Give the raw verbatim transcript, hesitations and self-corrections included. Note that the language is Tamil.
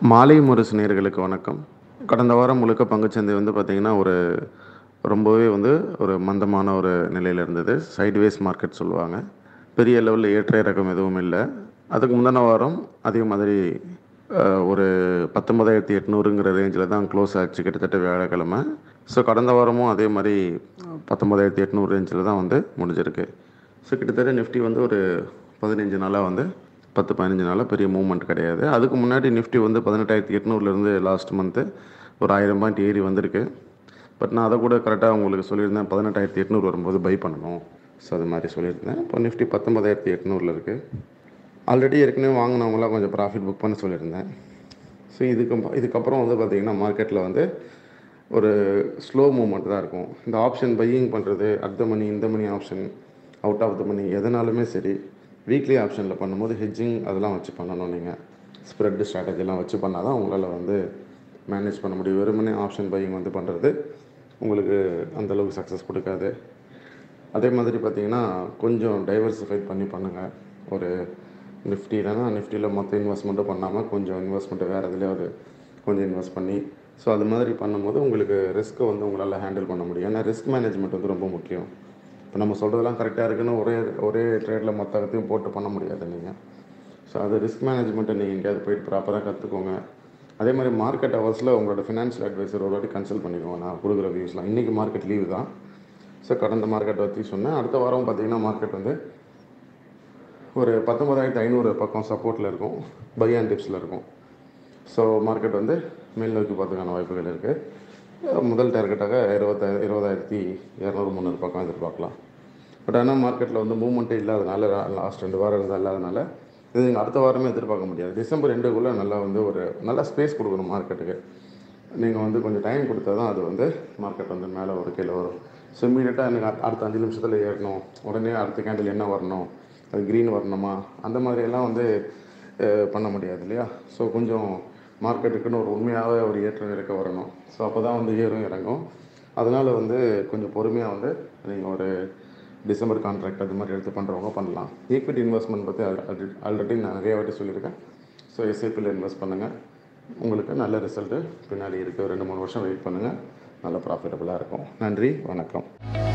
மாலைமுரசு நேயர்களுக்கு வணக்கம். கடந்த வாரம் முழுக்க பங்குச்சந்தை வந்து பார்த்திங்கன்னா, ஒரு ரொம்பவே வந்து ஒரு மந்தமான ஒரு நிலையில் இருந்தது. சைட்வேஸ் மார்க்கெட் சொல்லுவாங்க. பெரிய லெவலில் ஏற்ற இறக்கம் எதுவும் இல்லை. அதுக்கு முந்தின வாரம் அதே மாதிரி ஒரு பத்தொன்பதாயிரத்தி எட்நூறுங்கிற ரேஞ்சில் தான் க்ளோஸ் ஆச்சு கிட்டத்தட்ட வியாழக்கிழமை. ஸோ கடந்த வாரமும் அதே மாதிரி பத்தொன்பதாயிரத்தி எட்நூறு ரேஞ்சில் தான் வந்து முடிஞ்சிருக்கு. ஸோ கிட்டத்தட்ட நிஃப்டி வந்து ஒரு பதினஞ்சு நாளாக வந்து பத்து பதினஞ்சு நாளாக பெரிய மூவ்மெண்ட் கிடையாது. அதுக்கு முன்னாடி நிஃப்டி வந்து பதினெட்டாயிரத்தி எட்நூறுலேருந்து லாஸ்ட் மந்த்து ஒரு ஆயிரம் பாயிண்ட் ஏறி வந்திருக்கு. பட் நான் அதை கூட கரெக்டாக உங்களுக்கு சொல்லியிருந்தேன், பதினெட்டாயிரத்தி எட்நூறு வரும்போது பை பண்ணணும். ஸோ அது மாதிரி சொல்லியிருந்தேன். இப்போ நிஃப்டி பத்தொன்பதாயிரத்தி எட்நூறில் இருக்குது. ஆல்ரெடி ஏற்கனவே வாங்கினவங்களாம் கொஞ்சம் ப்ராஃபிட் புக் பண்ண சொல்லியிருந்தேன். ஸோ இதுக்கு இதுக்கப்புறம் வந்து பார்த்திங்கன்னா மார்க்கெட்டில் வந்து ஒரு ஸ்லோ மூவ்மெண்ட் தான் இருக்கும். இந்த ஆப்ஷன் பையிங் பண்ணுறது, அட் த மணி இந்த money option, out of the money எதனாலுமே சரி, வீக்லி ஆப்ஷனில் பண்ணும்போது ஹெட்ஜிங் அதெல்லாம் வச்சு பண்ணணும். நீங்கள் ஸ்ப்ரெட் ஸ்ட்ராட்டஜிலாம் வச்சு பண்ணால் தான் உங்களால் வந்து மேனேஜ் பண்ண முடியும். வெறுமனே ஆப்ஷன் பையிங் வந்து பண்ணுறது உங்களுக்கு அந்தளவுக்கு சக்ஸஸ் கொடுக்காது. அதே மாதிரி பார்த்திங்கன்னா கொஞ்சம் டைவர்சிஃபைட் பண்ணி பண்ணுங்கள். ஒரு நிஃப்டிலனா நிஃப்டியில் மொத்த இன்வெஸ்ட்மெண்ட்டும் பண்ணாமல் கொஞ்சம் இன்வெஸ்ட்மெண்ட்டு வேறு இதில் ஒரு கொஞ்சம் இன்வெஸ்ட் பண்ணி, ஸோ அது மாதிரி பண்ணும்போது உங்களுக்கு ரிஸ்க்கை வந்து உங்களால் ஹேண்டில் பண்ண முடியும். ஏன்னா ரிஸ்க் மேனேஜ்மெண்ட் வந்து ரொம்ப முக்கியம். இப்போ நம்ம சொல்கிறதெல்லாம் கரெக்டாக இருக்குன்னு ஒரே ஒரே ட்ரேடில் மொத்தத்தையும் போட்டு பண்ண முடியாது நீங்கள். ஸோ அது ரிஸ்க் மேனேஜ்மெண்ட்டை நீங்கள் எங்கேயாவது போயிட்டு ப்ராப்பராக கற்றுக்கோங்க. அதே மாதிரி மார்க்கெட் ஹவர்ஸில் உங்களோட ஃபினான்ஷியல் அட்வைசர் ஒரு வாட்டி கன்சல்ட் பண்ணிக்கோங்க. நான் கொடுக்குற வியூஸ்லாம் இன்றைக்கி மார்க்கெட் லீவு தான். ஸோ கடந்த மார்க்கெட்டை பற்றி சொன்னேன். அடுத்த வாரம் பார்த்திங்கன்னா மார்க்கெட் வந்து ஒரு பத்தொம்பதாயிரத்து ஐநூறு பக்கம் சப்போர்ட்டில் இருக்கும், பை அண்ட் டிப்ஸில் இருக்கும். ஸோ மார்க்கெட் வந்து மேல் நோக்கி பார்த்துக்கான வாய்ப்புகள் இருக்குது. முதல் டார்கெட்டாக இருபத்தா இருபதாயிரத்தி இரநூறு முந்நூறு பக்கம் எதிர்பார்க்கலாம். பட் ஆனால் மார்க்கெட்டில் வந்து மூவ்மெண்ட்டே இல்லாதனால, லாஸ்ட் ரெண்டு வாரம் இருந்தால் இல்லாதனால இது நீங்கள் அடுத்த வாரமே எதிர்பார்க்க முடியாது. டிசம்பர் ரெண்டுக்குள்ளே நல்லா வந்து ஒரு நல்ல ஸ்பேஸ் கொடுக்கணும் மார்க்கெட்டுக்கு. நீங்கள் வந்து கொஞ்சம் டைம் கொடுத்தா தான் அது வந்து மார்க்கெட் வந்து மேலே ஒரு கீழே வரும். ஸோ இமீடியட்டாக எனக்கு அடுத்த அஞ்சு நிமிஷத்தில் ஏறணும், உடனே அடுத்த கேண்டில் என்ன வரணும், அது க்ரீன் வரணுமா, அந்த மாதிரியெல்லாம் வந்து பண்ண முடியாது இல்லையா. ஸோ கொஞ்சம் மார்க்கெட்டுக்குன்னு ஒரு உண்மையாகவே ஒரு ஏற்றம் இறக்க வரணும். ஸோ அப்போ தான் வந்து ஏறும் இறங்கும். அதனால் வந்து கொஞ்சம் பொறுமையாக வந்து நீங்கள் ஒரு டிசம்பர் கான்ட்ராக்ட் அது மாதிரி எடுத்து பண்ணுறவங்க பண்ணலாம். ஈக்விட்டி இன்வெஸ்ட்மெண்ட் பற்றி ஆல்ரெடி ஆல்ரெடி நான் நிறைய வாட்டி சொல்லியிருக்கேன். ஸோ எஸ்ஐபியில் இன்வெஸ்ட் பண்ணுங்கள், உங்களுக்கு நல்ல ரிசல்ட்டு பின்னாடி இருக்குது. ரெண்டு மூணு வருஷம் வெயிட் பண்ணுங்கள், நல்ல ப்ராஃபிட்டபுளாக இருக்கும். நன்றி, வணக்கம்.